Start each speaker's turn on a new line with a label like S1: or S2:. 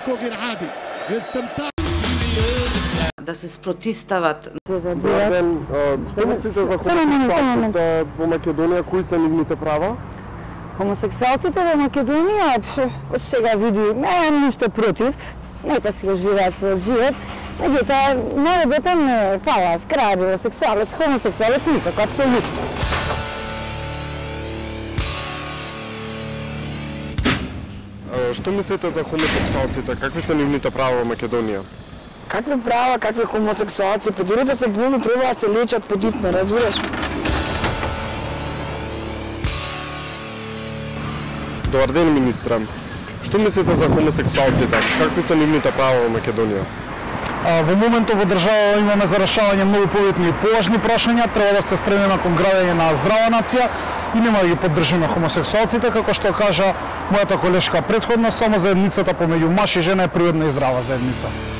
S1: يكون غير عادي استمتاع
S2: да се спротивстават.
S3: Што мислите за хомосексуалците во Македонија, кои се нивните права?
S4: Хомосексуалците во Македонија, сега види, немам ништо против, нека си го живеат својот живот, меѓутоа, мојот дете не фала, скраби, сексуалец, хомосексуалец, никако, апсолутно.
S3: Што мислите за хомосексуалците? Какви се нивните права во Македонија?
S5: Какви права, какви хомосексуалци, па дури да се болни треба да се лечат подитно, разбираш?
S3: Добар ден, министре. Што мислите за хомосексуалците? Какви се нивните права во Македонија?
S6: Во моментот во држава имаме за решавање многу повитни и поважни прашања, треба да се стремиме кон градење на здрава нација и нема да ги поддржиме хомосексуалците, како што кажа мојата колешка претходно, само заедницата помеѓу маж и жена е природна и здрава заедница.